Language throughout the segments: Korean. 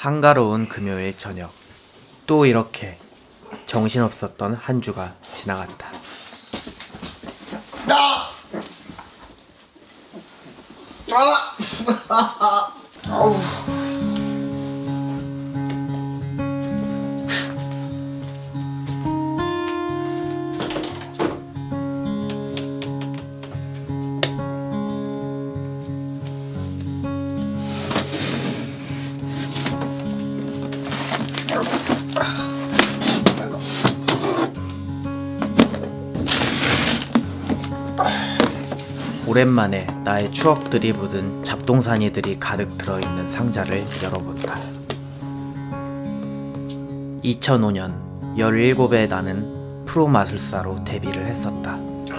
한가로운 금요일 저녁. 또 이렇게 정신없었던 한 주가 지나갔다. 오랜만에 나의 추억들이 묻은 잡동사니들이 가득 들어있는 상자를 열어본다. 2005년 17에 나는 프로 마술사로 데뷔를 했었다.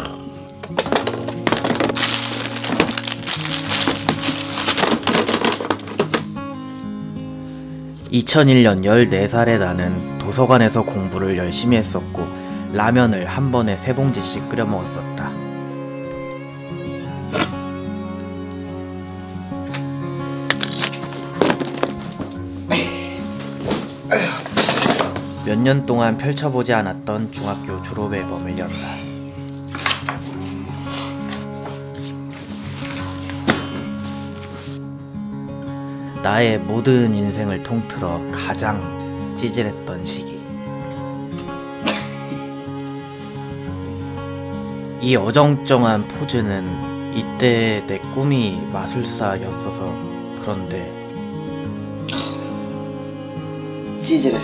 (2001년) 14살에 나는 도서관에서 공부를 열심히 했었고 라면을 한 번에 3봉지씩 끓여 먹었었다. 몇 년 동안 펼쳐보지 않았던 중학교 졸업 앨범을 연다. 나의 모든 인생을 통틀어 가장 찌질했던 시기. 이 어정쩡한 포즈는 이때 내 꿈이 마술사였어서 그런데 찌질해.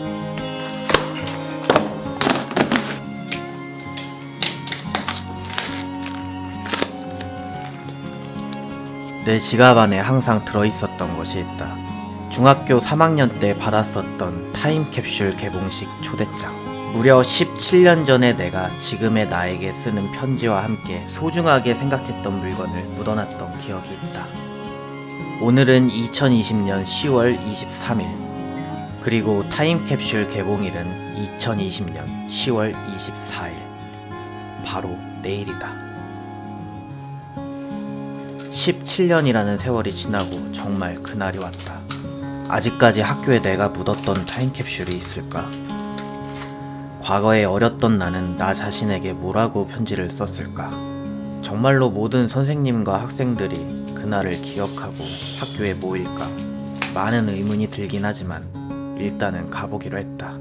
내 지갑 안에 항상 들어있었던 것이 있다. 중학교 3학년 때 받았었던 타임캡슐 개봉식 초대장. 무려 17년 전에 내가 지금의 나에게 쓰는 편지와 함께 소중하게 생각했던 물건을 묻어놨던 기억이 있다. 오늘은 2020년 10월 23일, 그리고 타임캡슐 개봉일은 2020년 10월 24일. 바로 내일이다. 17년이라는 세월이 지나고 정말 그날이 왔다. 아직까지 학교에 내가 묻었던 타임캡슐이 있을까? 과거에 어렸던 나는 나 자신에게 뭐라고 편지를 썼을까? 정말로 모든 선생님과 학생들이 그날을 기억하고 학교에 모일까? 많은 의문이 들긴 하지만 일단은 가보기로 했다.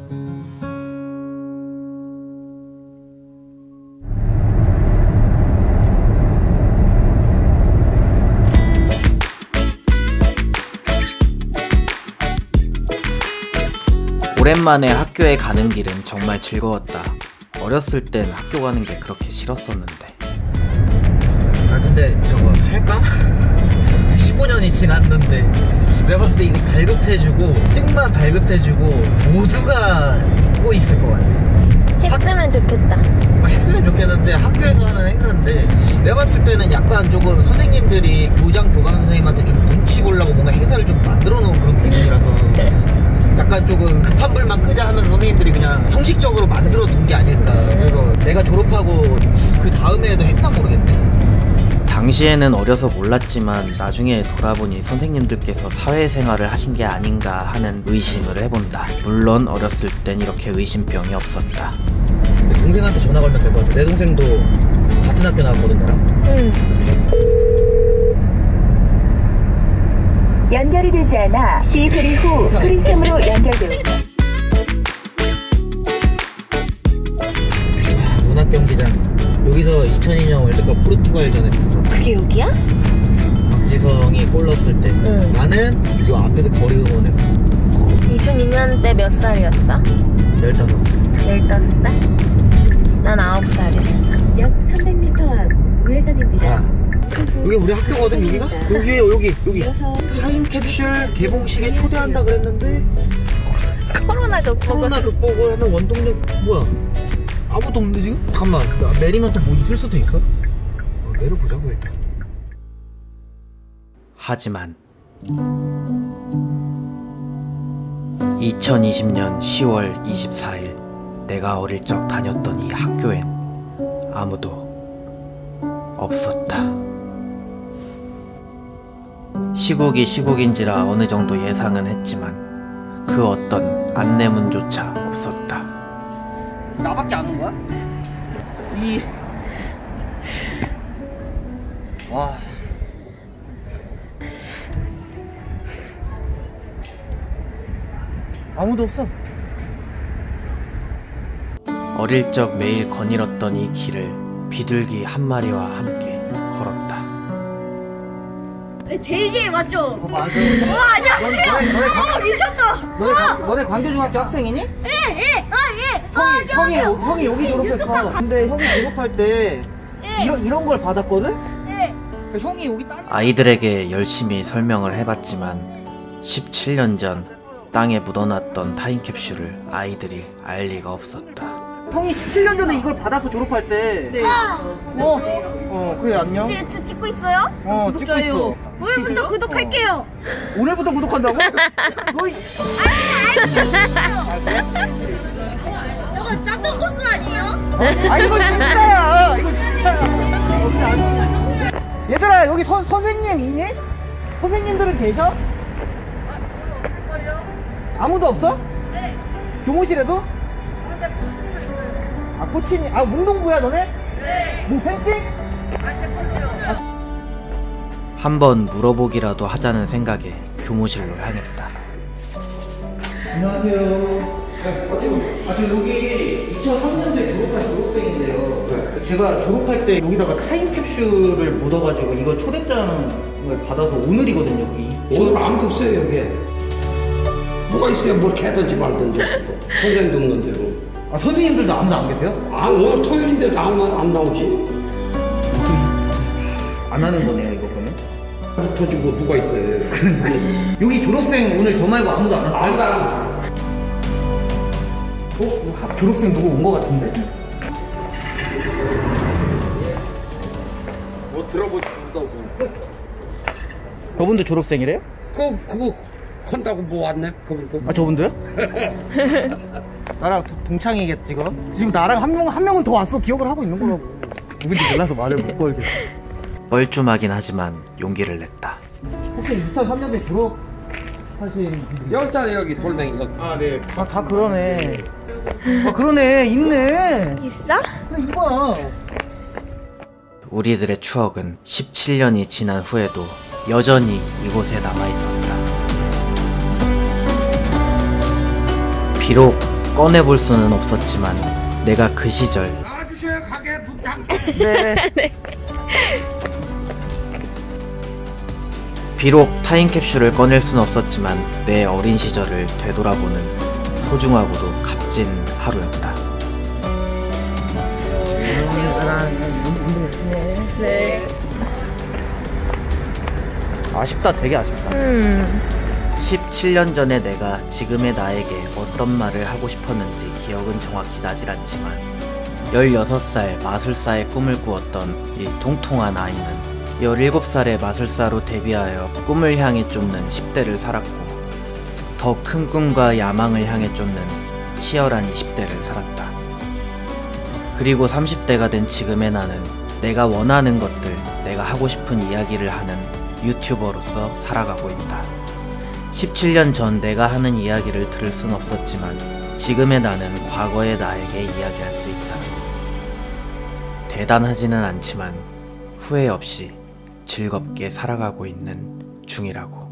오랜만에 학교에 가는 길은 정말 즐거웠다. 어렸을 땐 학교 가는 게 그렇게 싫었었는데. 아 근데 저거 할까? 15년이 지났는데 내가 봤을 때 이거 발급해주고 찍만 발급해주고 모두가 잊고 있을 것 같아. 했으면 좋겠다. 했으면 좋겠는데 학교에서 하는 행사인데 내가 봤을 때는 약간 조금 선생님들이 교장 교감 선생님한테 좀 눈치 보려고 뭔가 행사를 좀 만들어 놓은 그런 기분이라서 약간 조금 급한 불만 끄자 하면서 선생님들이 그냥 형식적으로 만들어 둔 게 아닐까. 그래서 내가 졸업하고 그 다음에도 했나 모르겠네. 당시에는 어려서 몰랐지만 나중에 돌아보니 선생님들께서 사회생활을 하신 게 아닌가 하는 의심을 해본다. 물론 어렸을 땐 이렇게 의심병이 없었다. 내 동생한테 전화 걸면 될 것 같아. 내 동생도 같은 학교 나왔거든 나랑. 연결이 되지 않아 시 소리 후 소리샘으로 연결됩니다. 문학경기장 여기서 2002년 월드컵 포르투갈전 했었어. 그게 여기야? 박지성이 골 넣었을 때 나는 요 앞에서 거리 응원했어. 2002년 때 몇 살이었어? 15살. 15살? 난 9살이었어. 약 300m 앞 우회전입니다. 여기 우리 학교거든 민이가? 여기에요 여기 타임캡슐 개봉식에 초대한다 그랬는데 코로나 극복을 하는 원동력 뭐야? 아무도 없는데 지금? 잠깐만 내리면 또 뭐 있을 수도 있어? 내려보자고 일단. 하지만 2020년 10월 24일 내가 어릴 적 다녔던 이 학교엔 아무도 없었다. 시국이 시국인지라 어느 정도 예상은 했지만 그 어떤 안내문조차 없었다. 나밖에 안 온 거야? 와. 아무도 없어. 어릴 적 매일 거닐었던 이 길을 비둘기 한 마리와 함께 걸었다. JJ 맞죠? 맞아. 안녕하세요. 미쳤다. 너네 광교중학교 학생이니? 예. 형이 여기 졸업했어. 근데 형이 졸업할 때 이런 걸 받았거든? 형이 여기 땅. 아이들에게 열심히 설명을 해봤지만 17년 전 땅에 묻어놨던 타임캡슐을 아이들이 알 리가 없었다. 형이 17년 전에 이걸 받아서 졸업할 때. 네. 그래 안녕. 제 찍고 있어요? 찍고 있어. 오늘부터 구독할게요. 오늘부터 구독한다고? 너희 저거 짝꿍 코스 아니에요? 이건 진짜야. 이건 진짜야. 얘들아 여기 선생님 있니? 선생님들은 계셔? 아무도 없어? 네. 교무실에도? 코치님, 운동부야 너네? 네. 뭐 펜싱? 한번 물어보기라도 하자는 생각에 교무실로 향했다. 안녕하세요. 지금 여기 2003년도에 졸업한 졸업생인데요. 제가 졸업할 때 여기다가 타임캡슐을 묻어가지고 이거 초대장을 받아서 오늘이거든요. 오늘 아무도 없어요 여기에. 누가 있어요? 뭘 캐든지 말든지. 선생님도 없는 대로. 선생님들도 아무도 안 계세요? 오늘 토요일인데 다 안 나오지? 안 하는 거네요 이거 그러면? 저지 뭐 누가 있어요? 여기 졸업생 오늘 저 말고 아무도 안 왔어요? 아무도 안 왔어. 졸업생 누구 온 거 같은데? 뭐 들어보지 못하고. 저분도 졸업생이래요? 그거 한다고 뭐 왔네 그분도. 저분도요? 나랑 동창이겠지 그럼? 지금 나랑 한 명은 더 왔어. 기억을 하고 있는 거라고. 누군지 몰라서 말을 못 걸겠어. 뻘쭘하긴 하지만 용기를 냈다. 혹시 2003년도에 졸업하신 여기 있잖아 여기 돌멩이 여기. 네. 다 그러네. 그러네. 있네. 있어? 그래 이거야. 우리들의 추억은 17년이 지난 후에도 여전히 이곳에 남아있었다. 비록 꺼내볼 수는 없었지만 내가 그 시절 나와주셔야 가게 북장. 네. 비록 타임캡슐을 꺼낼 순 없었지만 내 어린 시절을 되돌아보는 소중하고도 값진 하루였다. 네. 아쉽다. 되게 아쉽다. 17년 전에 내가 지금의 나에게 어떤 말을 하고 싶었는지 기억은 정확히 나질 않지만 16살 마술사의 꿈을 꾸었던 이 통통한 아이는 17살의 마술사로 데뷔하여 꿈을 향해 쫓는 10대를 살았고 더 큰 꿈과 야망을 향해 쫓는 치열한 20대를 살았다. 그리고 30대가 된 지금의 나는 내가 원하는 것들, 내가 하고 싶은 이야기를 하는 유튜버로서 살아가고 있다. 17년 전 내가 하는 이야기를 들을 순 없었지만 지금의 나는 과거의 나에게 이야기할 수 있다. 대단하지는 않지만 후회 없이 즐겁게 살아가고 있는 중이라고.